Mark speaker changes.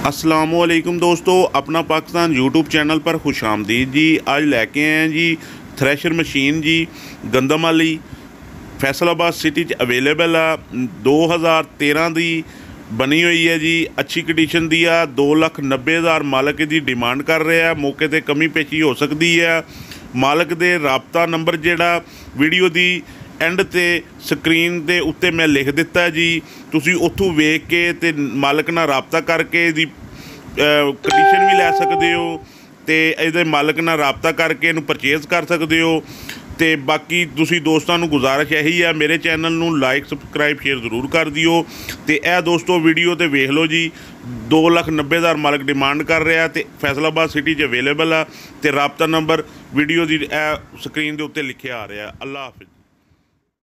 Speaker 1: अस्सलामुअलैकुम दोस्तों, अपना पाकिस्तान यूट्यूब चैनल पर खुश आमदीद जी। आज लैके आए हैं जी थ्रैशर मशीन जी, गंदम वाली फैसलाबाद सिटी अवेलेबल आ। 2013 दी बनी हुई है जी, अच्छी कंडीशन दी आ। 2,90,000 मालक दी डिमांड कर रहे हैं। मौके ते कमी पेशी हो सकती है। मालक दे राबता नंबर जिहड़ा वीडियो दी एंड ते स्क्रीन दे उत्ते मैं लिख दिता है जी। तुसी उत्थों वेख के ते मालक नाल राबता करके दी कंडीशन भी लै सकदे हो ते इहदे मालक नाल राबता करके इहनूं परचेज कर सकदे हो। ते बाकी तुसी दोस्तां नूं गुजारिश यही है, मेरे चैनल नूं लाइक सबसक्राइब शेयर जरूर कर दिओ। ते ए दोस्तों वीडियो ते वेख लो जी। 2,90,000 मालक डिमांड कर रहा है ते फैसलाबाद सिटी च अवेलेबल आ। ते राबता नंबर वीडियो दी स्क्रीन दे उत्ते लिखिया आ रहा है। अल्लाह हाफिज़।